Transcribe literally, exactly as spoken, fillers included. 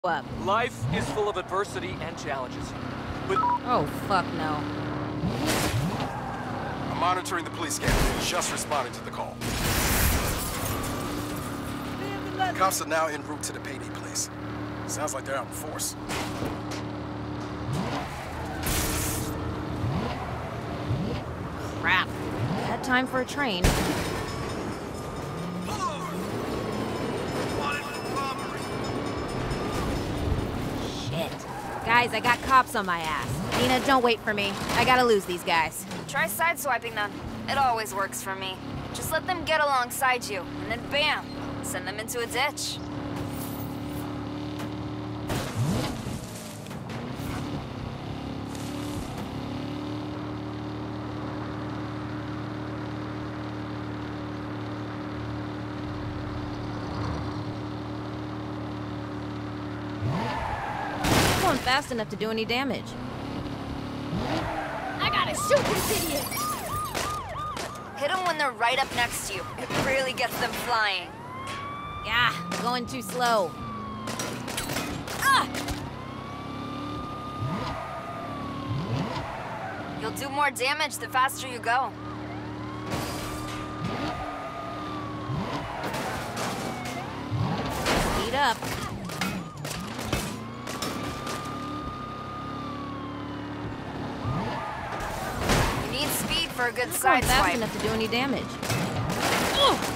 up. Life is full of adversity and challenges. But oh, fuck no. I'm monitoring the police camera, just responding to the call. Cops are now en route to the payday place. Sounds like they're out in force. Crap. Had time for a train. Shit. Guys, I got cops on my ass. Nina, don't wait for me. I gotta lose these guys. Try sideswiping them. It always works for me. Just let them get alongside you, and then bam! Send them into a ditch. Not going fast enough to do any damage. I gotta shoot this idiot! Hit them when they're right up next to you. It really gets them flying. Yeah, going too slow. Ah! You'll do more damage the faster you go. Speed up. You need speed for a good Not going side fast swipe. enough to do any damage. Ugh.